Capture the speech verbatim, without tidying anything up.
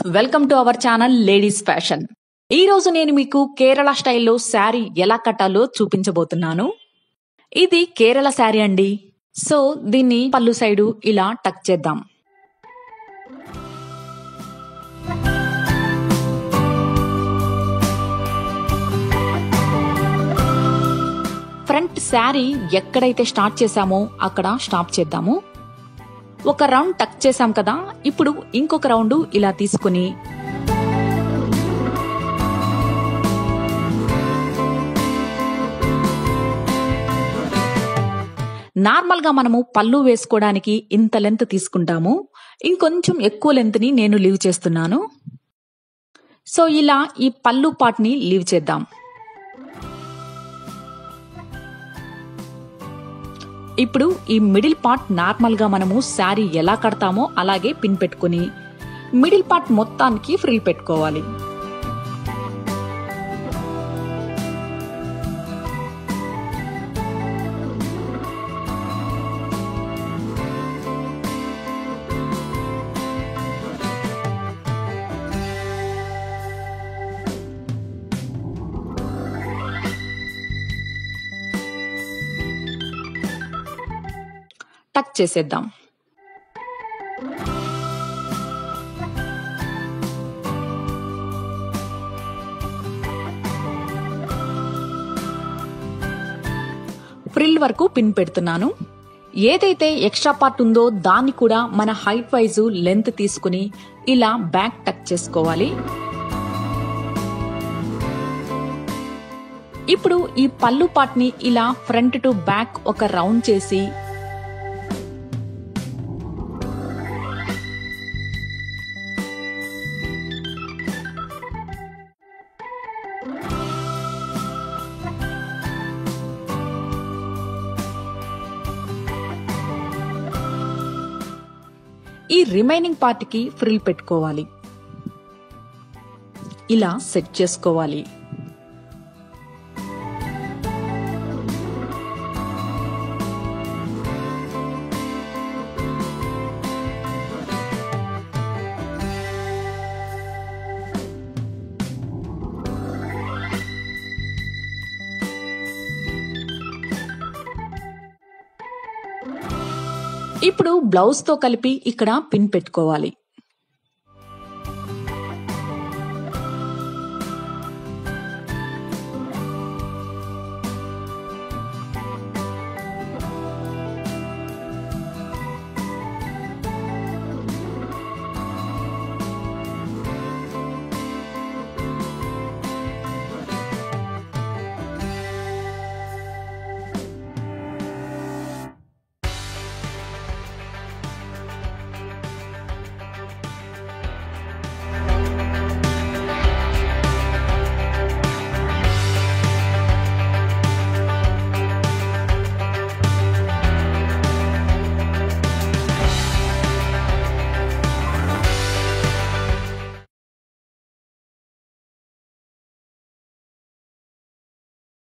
Welcome to our channel ladies fashion. ఈ రోజు నేను మీకు కేరళ స్టైల్లో శారీ ఎలా కట్టాలో చూపించబోతున్నాను. ఇది కేరళ శారీ అండి. సో దీన్ని పళ్ళు సైడు ఇలా టక్ చేద్దాం. ఫ్రంట్ శారీ ఎక్కడైతే స్టార్ట్ చేసామో అక్కడ స్టాప్ చేద్దాము. ఒక రౌండ్ టక్ చేసాం కదా, ఇప్పుడు ఇంకొక రౌండ్ ఇలా తీసుకుని నార్మల్ గా మనము పళ్ళు వేసుకోవడానికి ఇంత లెంత్ తీసుకుంటాము. ఇంకొంచెం ఎక్కువ లెంత్ ని నేను లీవ్ చేస్తున్నాను. సో ఇలా ఈ పళ్ళు పార్ట్ ని లీవ్ చేద్దాం. ఇప్పుడు ఈ మిడిల్ పార్ట్ నార్మల్ గా మనము శారీ ఎలా కడతామో అలాగే పిన్ పెట్టుకుని మిడిల్ పార్ట్ మొత్తానికి ఫ్రిల్ పెట్టుకోవాలి. టక్ చేసేద్దాం. ఫ్రిల్ వరకు పిన్ పెడుతున్నాను. ఏదైతే ఎక్స్ట్రా పార్ట్ ఉందో దాన్ని కూడా మన హైట్ వైజు లెంత్ తీసుకుని ఇలా బ్యాక్ టక్ చేసుకోవాలి. ఇప్పుడు ఈ పళ్ళు పార్ట్ ని ఇలా ఫ్రంట్ టు బ్యాక్ ఒక రౌండ్ చేసి ఈ రిమైనింగ్ పార్ట్ కి ఫ్రిల్ పెట్టుకోవాలి. ఇలా సెట్ చేసుకోవాలి. ఇప్పుడు బ్లౌజ్ తో కలిపి ఇక్కడ పిన్ పెట్టుకోవాలి.